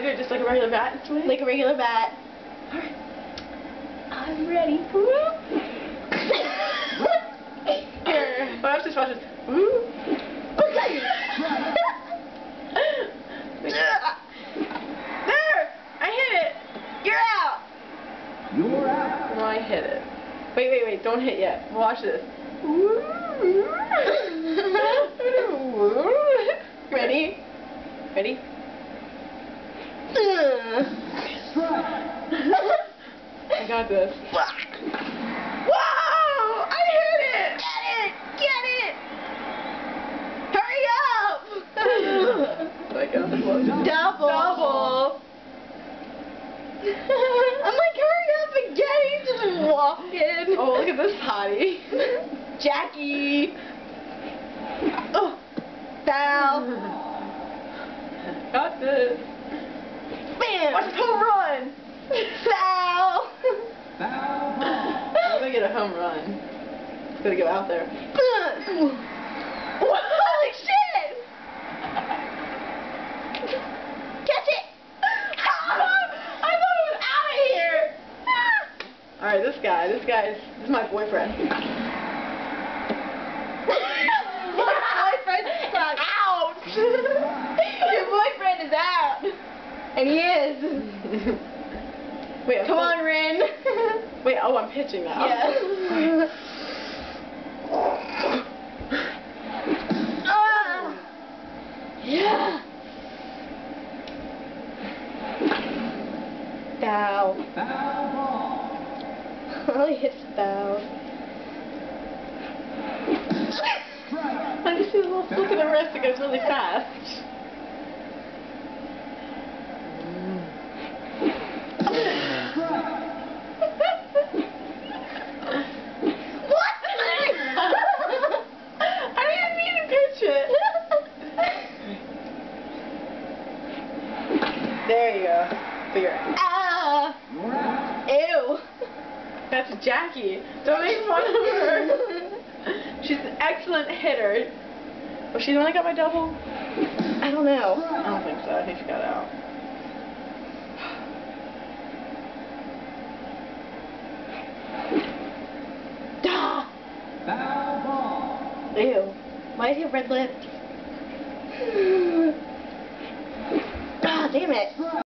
do it just like a regular bat swing? Like a regular bat. Alright. I'm ready. Here. Watch this, watch this. Woo. There! I hit it! You're out. You're out. No, I hit it. Wait, don't hit yet. Watch this. Ready? Ready? I got this. Whoa! I hit it! Get it! Hurry up! I got this one. Double. I'm like, hurry up and get it. He's just walking. Oh, look at this hottie. Jackie. Oh, foul. Got this. Bam. Watch this home run. Foul. Foul ball. I'm gonna get a home run. It's gonna go out there. Holy shit! Catch it! I thought it was out of here. Alright, this is my boyfriend. Your boyfriend sucks. Ouch! Your boyfriend is out. And he is. Wait, Come on, Rin. Wait, oh, I'm pitching now. Yeah. Yeah. Foul. Foul ball. Oh, it's foul. I just see a little flick of the wrist that goes really fast. What? I didn't mean to pitch it. There you go. Figure it out. Ah! You're out. Ew. That's Jackie. Don't make fun of her. She's an excellent hitter. Oh, she only got my double? I don't know. I don't think so. I think she got out. Ah! Foul ball. Ew. Why does he have red lips? Ah, damn it.